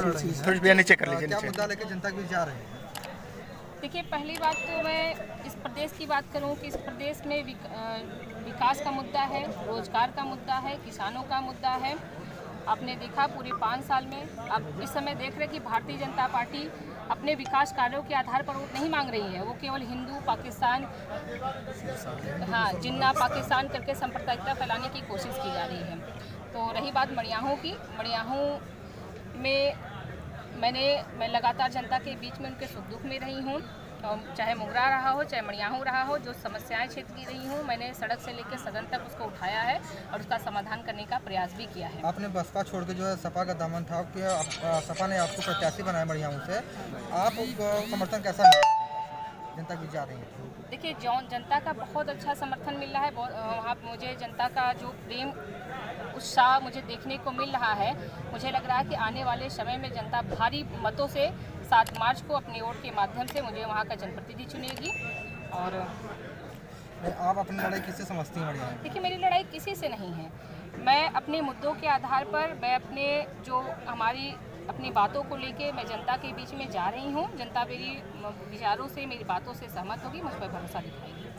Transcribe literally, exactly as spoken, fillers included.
लड़ रही हैं, थोड़ी नीचे कर लीजिए। क्या मुद्दा लेके जनता के बीच जा रहे हैं? देखिए, पहली बात तो मैं इस प्रदेश की बात करूं कि इस प्रदेश में विकास का मुद्दा है, रोजगार का मुद्दा है, किसानों का मुद्दा है। आपने देखा पूरे पाँच साल में, अब इस समय देख रहे कि भारतीय जनता पार्टी अपने विकास कार्यों के आधार पर वोट नहीं मांग रही है। वो केवल हिंदू पाकिस्तान, हाँ, जिन्ना पाकिस्तान करके सांप्रदायिकता फैलाने की कोशिश की जा रही है। तो रही बात मड़ियाहों की, मड़ियाहों में मैंने मैं लगातार जनता के बीच में उनके सुख दुख में रही हूँ, चाहे मुगरा रहा हो, चाहे मड़ियाहों रहा हो। जो समस्याएं क्षेत्र की रही हूँ, मैंने सड़क से लेकर सदन तक उसको उठाया है और उसका समाधान करने का प्रयास भी किया है। आपने बसपा छोड़ के जो है सपा का दामन था कि सपा ने आपको प्रत्याशी बनाया मड़ियाहों से, आप समर्थन कैसा जनता की जा रही है? देखिए, जौन जनता का बहुत अच्छा समर्थन मिल रहा है। वहाँ मुझे जनता का जो प्रेम उत्साह मुझे देखने को मिल रहा है। मुझे लग रहा है कि आने वाले समय में जनता भारी मतों से सात मार्च को अपने वोट के माध्यम से मुझे वहाँ का जनप्रतिनिधि चुनेगी। और आप अपनी लड़ाई किससे समझती हैं? देखिए, मेरी लड़ाई किसी से नहीं है। मैं अपने मुद्दों के आधार पर, मैं अपने जो हमारी अपनी बातों को लेके मैं जनता के बीच में जा रही हूँ। जनता मेरी विचारों से, मेरी बातों से सहमत होगी, मुझ पर भरोसा दिखाएगी।